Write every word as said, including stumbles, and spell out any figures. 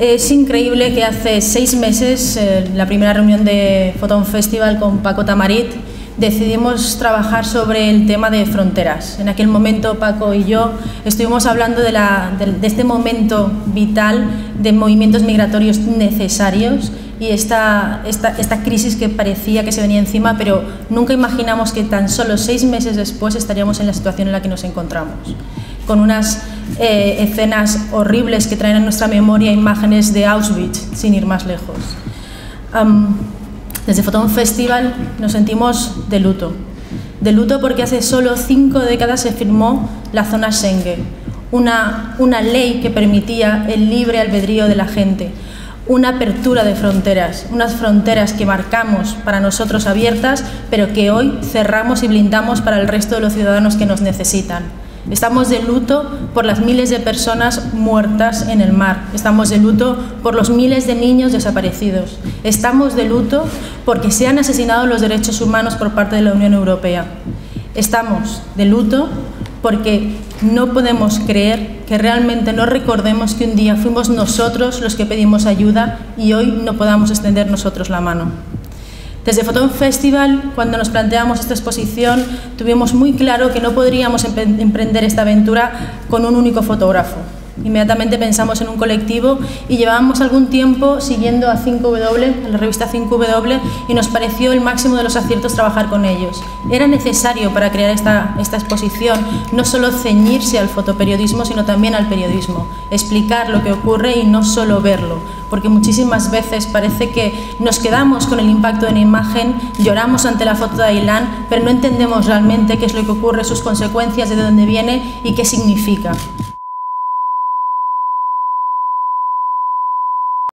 Es increíble que hace seis meses, eh, la primera reunión de Photon Festival con Paco Tamarit, decidimos trabajar sobre el tema de fronteras. En aquel momento Paco y yo estuvimos hablando de, la, de, de este momento vital de movimientos migratorios necesarios y esta, esta, esta crisis que parecía que se venía encima, pero nunca imaginamos que tan solo seis meses después estaríamos en la situación en la que nos encontramos, con unas eh, escenas horribles que traen a nuestra memoria imágenes de Auschwitz, sin ir más lejos. Um, desde Photon Festival nos sentimos de luto. De luto porque hace solo cinco décadas se firmó la zona Schengen, una, una ley que permitía el libre albedrío de la gente, una apertura de fronteras, unas fronteras que marcamos para nosotros abiertas, pero que hoy cerramos y blindamos para el resto de los ciudadanos que nos necesitan. Estamos de luto por las miles de personas muertas en el mar. Estamos de luto por los miles de niños desaparecidos. Estamos de luto porque se han asesinado los derechos humanos por parte de la Unión Europea. Estamos de luto porque no podemos creer que realmente no recordemos que un día fuimos nosotros los que pedimos ayuda y hoy no podamos extender nosotros la mano. Desde Photon Festival, cuando nos planteamos esta exposición, tuvimos muy claro que no podríamos emprender esta aventura con un único fotógrafo. Inmediatamente pensamos en un colectivo y llevábamos algún tiempo siguiendo a cinco W, a la revista cinco W, y nos pareció el máximo de los aciertos trabajar con ellos. Era necesario para crear esta, esta exposición no solo ceñirse al fotoperiodismo, sino también al periodismo, explicar lo que ocurre y no solo verlo, porque muchísimas veces parece que nos quedamos con el impacto de la imagen, lloramos ante la foto de Aylan, pero no entendemos realmente qué es lo que ocurre, sus consecuencias, de dónde viene y qué significa.